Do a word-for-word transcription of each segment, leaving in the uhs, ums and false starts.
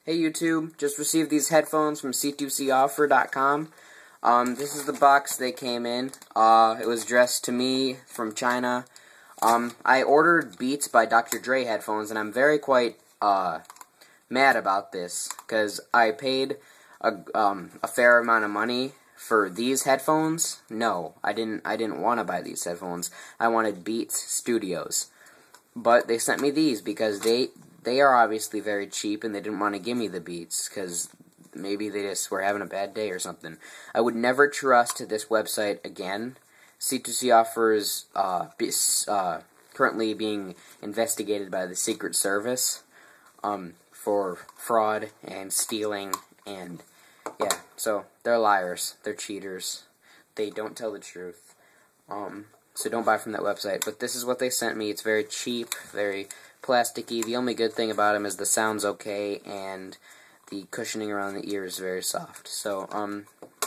Hey YouTube, just received these headphones from C two C offer dot com. Um, this is the box they came in. Uh, it was addressed to me from China. Um, I ordered Beats by Doctor Dre headphones, and I'm very quite uh, mad about this, because I paid a, um, a fair amount of money for these headphones. No, I didn't, I didn't want to buy these headphones. I wanted Beats Studios. But they sent me these because they they are obviously very cheap, and they didn't want to give me the Beats because maybe they just were having a bad day or something. I would never trust this website again. C two C offers uh, uh, currently being investigated by the Secret Service um, for fraud and stealing, and yeah, so they're liars, they're cheaters, they don't tell the truth. Um, So don't buy from that website. But this is what they sent me. It's very cheap, very plasticky. The only good thing about them is the sound's okay, and the cushioning around the ear is very soft. So, um,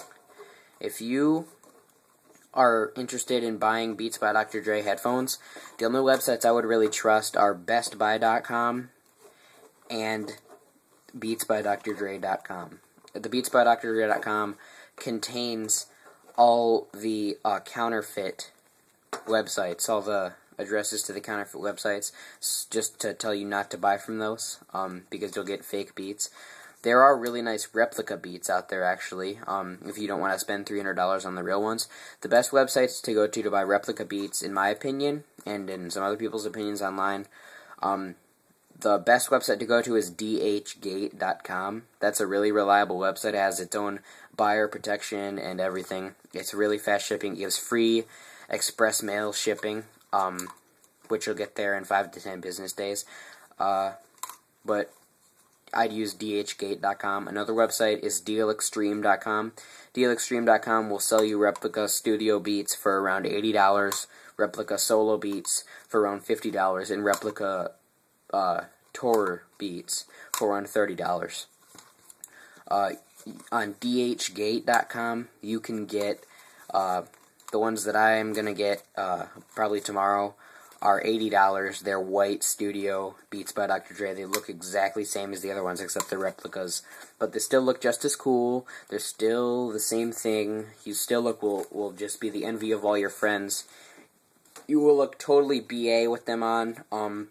if you are interested in buying Beats by Doctor Dre headphones, the only websites I would really trust are best buy dot com and beats by Doctor Dre dot com. The beats by Doctor Dre dot com contains all the uh, counterfeit websites, all the addresses to the counterfeit websites, just to tell you not to buy from those, um, because you'll get fake Beats. There are really nice replica Beats out there, actually, um, if you don't want to spend three hundred dollars on the real ones. The best websites to go to to buy replica Beats, in my opinion, and in some other people's opinions online, um, the best website to go to is d h gate dot com. That's a really reliable website. It has its own buyer protection and everything. It's really fast shipping. It gives free express mail shipping, um, which you'll get there in five to ten business days. Uh, but I'd use d h gate dot com. Another website is deal extreme dot com. deal extreme dot com will sell you replica studio Beats for around eighty dollars, replica solo Beats for around fifty dollars, and replica uh, tour Beats for around thirty dollars. Uh, on d h gate dot com, you can get uh, the ones that I am going to get uh, probably tomorrow are eighty dollars. They're white studio Beats by Doctor Dre. They look exactly the same as the other ones, except they're replicas. But they still look just as cool. They're still the same thing. You still look will will just be the envy of all your friends. You will look totally B A with them on. Um,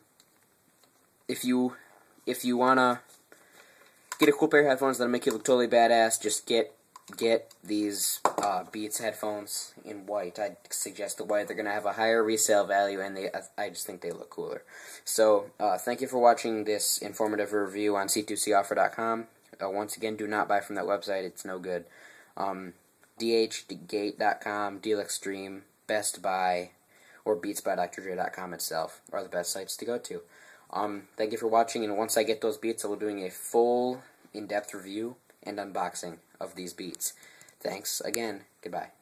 if you if you wanna get a cool pair of headphones that'll make you look totally badass, just get get these uh, Beats headphones in white. I'd suggest the white. They're going to have a higher resale value, and they I just think they look cooler. So, uh, thank you for watching this informative review on C two C offer dot com. Uh, once again, do not buy from that website. It's no good. Um, d h gate dot com, Deal Extreme, Best Buy, or beats by Doctor Dre dot com itself are the best sites to go to. Um, thank you for watching, and once I get those Beats, I will be doing a full, in-depth review and unboxing of these Beats. Thanks again. Goodbye.